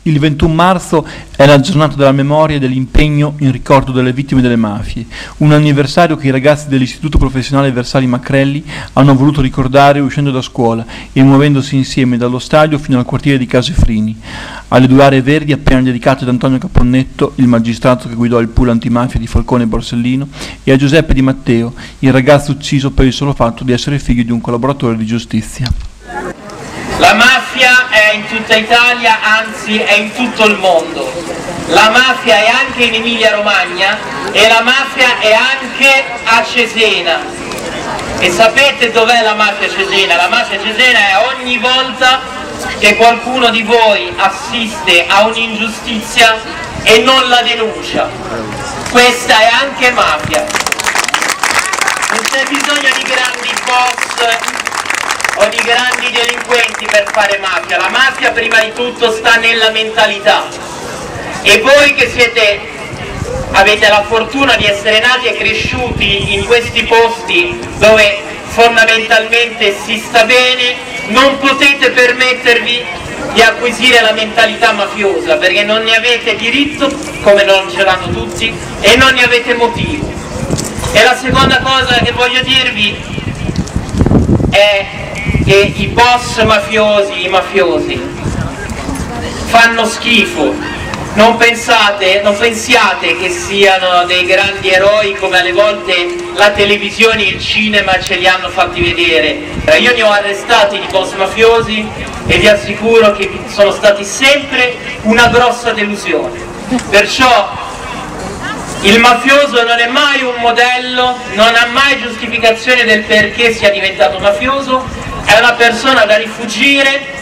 Il 21 marzo è la giornata della memoria e dell'impegno in ricordo delle vittime delle mafie, un anniversario che i ragazzi dell'Istituto Professionale Versali Macrelli hanno voluto ricordare uscendo da scuola e muovendosi insieme dallo stadio fino al quartiere di Casefrini, alle 2 aree verdi appena dedicate ad Antonio Caponnetto, il magistrato che guidò il pool antimafia di Falcone e Borsellino, e a Giuseppe Di Matteo, il ragazzo ucciso per il solo fatto di essere figlio di un collaboratore di giustizia. La mafia è in tutta Italia, anzi è in tutto il mondo. La mafia è anche in Emilia-Romagna e la mafia è anche a Cesena. E sapete dov'è la mafia cesena? La mafia cesena è ogni volta che qualcuno di voi assiste a un'ingiustizia e non la denuncia. Questa è anche mafia. Non c'è bisogno di grandi boss o di grandi delinquenti per fare mafia. La mafia prima di tutto sta nella mentalità. E voi che avete la fortuna di essere nati e cresciuti in questi posti dove fondamentalmente si sta bene, non potete permettervi di acquisire la mentalità mafiosa, perché non ne avete diritto, come non ce l'hanno tutti, e non ne avete motivo. E la seconda cosa che voglio dirvi è che i boss mafiosi, i mafiosi, fanno schifo. Non pensiate che siano dei grandi eroi come alle volte la televisione e il cinema ce li hanno fatti vedere. Io ne ho arrestati di boss mafiosi e vi assicuro che sono stati sempre una grossa delusione. Perciò il mafioso non è mai un modello, non ha mai giustificazione del perché sia diventato mafioso, è una persona da rifuggire